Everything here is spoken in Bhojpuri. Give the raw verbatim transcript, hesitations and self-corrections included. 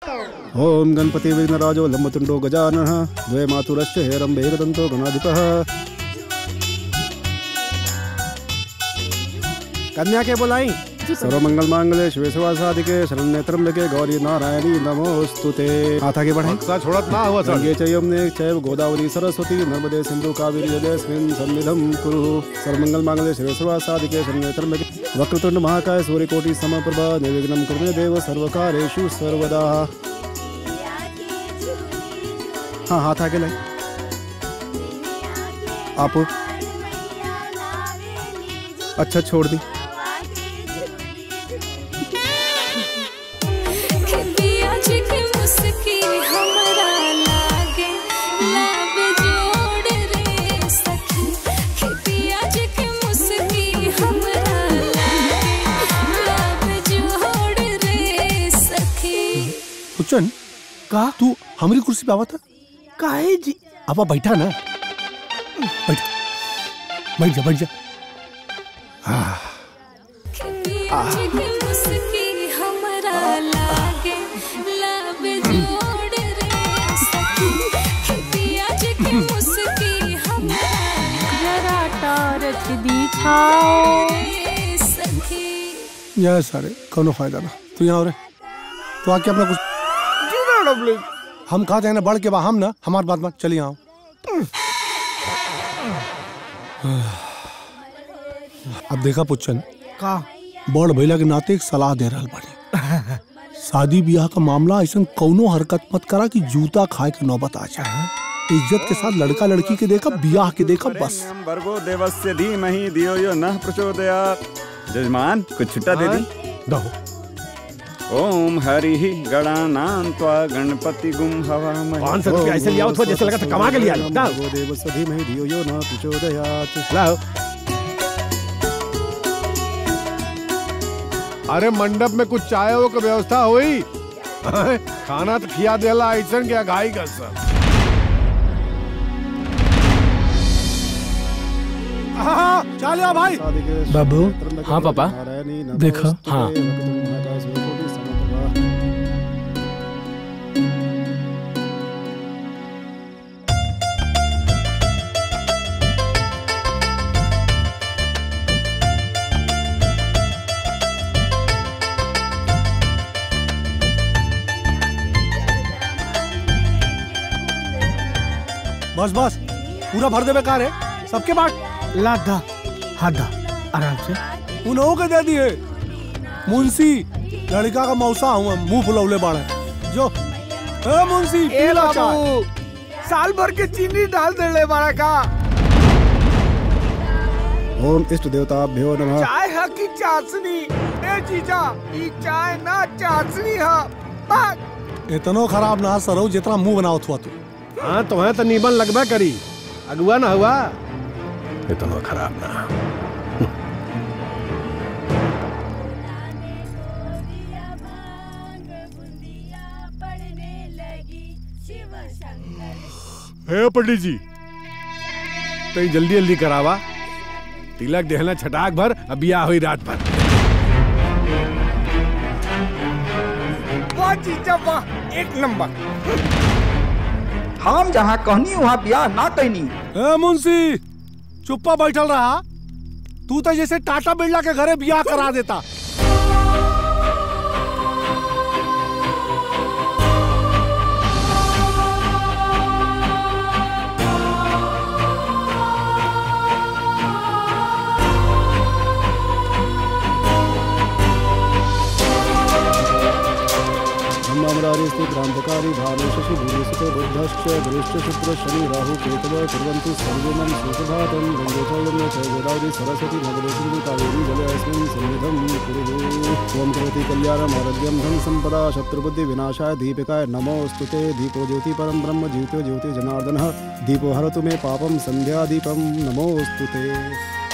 ओम गणपति विघ्नराजो लंबतुंडो गजाननः द्वय मातुरश्च हेरम्बे एकदन्तो गणाधिपः। कन्या के बुलाई। सर्वमंगल मांगल्ये शिवे सर्वासाधिके शरण्ये त्र्यंबके गौरी नारायणी नमोस्तुते। हाथ आगे बढ़ाएं। छोड़त ना हुआ सर। ये चयम्ने चैव गोदावरी सरस्वती नर्मदे सिंधु कावेरी जलेस्मिन् सन्निधं कुरु। सर्वमंगल मांगल्ये शिवे सर्वासाधिके शरण्ये त्र्यंबके वक्रतुंड महाकाय सूर्यकोटि समप्रभा निर्विघ्नं कुरु मे देव सर्वकार्येषु सर्वदा। हाँ हाथ आगे लाए। आप अच्छा छोड़ दी। कुचन का तू हमारी कुर्सी पे आवा था काहे जी। अब बैठा ना, बैठ बैठ जा बैठ जा। या सारे कोनो फायदा ना। तू यहाँ हो तो आके अपना कुछ हम कहा जाए ना बढ़ के बा हम ना हमारी बात मत चलिए आओ। अब देखा पुच्छन का बड़ भैला के नाते एक सलाह दे रहा बड़ी। शादी ब्याह का मामला ऐसा कौनो हरकत मत करा कि जूता खाए के नौबत आ जाए। इज्जत के साथ लड़का लड़की के देखा ब्याह के देखा बस। भर्गो देवस्य धीमहि धियो यो नः प्रचोदयात्। जजमान कुछ छुट्टा दे दी दो। ओम हरि गणानां त्वा गणपति गुम हवामहे। पाँच सौ रुपया ऐसे लिया जैसे लगा था कमा के लिया। भर्गो देवस्य धीमहि धियो यो नः प्रचोदयात्। लाओ। अरे मंडप में कुछ चाय हो का व्यवस्था हुई। खाना तो खिया देला ऐसा क्या घाई कर सब। हाँ चलिए भाई। बाबू। हाँ पापा देखो। हाँ बस बस पूरा भर दे बेकार है सबके बाट। लाधा हादा आराम से उन्हों के दे दिए। मुंशी लड़का का मौसा हूँ मुंह फुलौले बाड़े जो। ए मुंशी ए बाबू साल भर के चीनी डाल दे ले बाड़ा का। ओम इष्ट देवताभ्यो नमः। चाय है की चाशनी। ए जीजा ई चाय ना चाशनी है। इतना खराब ना सरो जितना मुंह बनाओ थुआ तू। हाँ तो है तो नीबन लगबा करी अगुआ ना हुआ। इतना खराब ना। हे पंडित जी तो जल्दी जल्दी करावा तिलक देहना छटाक भर अब ब्याह हुई रात भर। वाह जीजा वाह एक नंबर। हम जहाँ कहनी वहाँ ब्याह ना कहनी। ए मुंशी चुप्पा बैठल रहा। तू तो जैसे टाटा बिरला के घरे ब्याह करा देता। क्रांतकारी भानु शशि भूरिसुतो बुद्धश्च वरिष्ठ शुक्र शनि राहु केतवः कुर्वन्तु सर्वमं सुखभातं गंगे च यमुने च गोदावरी सरस्वती नर्मदे सिन्धु कावेरी जलेऽस्मिन् सन्निधं कुरु। ओम करोति कल्याणम् आरोग्यं धन संपदा शत्रुबुद्धि विनाशाय दीपिकाय नमोस्तुते। दीपो ज्योति परम ब्रह्म ज्योति ज्योति जनार्दनः दीपो हरतु मे पापं संध्या दीपं नमोस्तुते।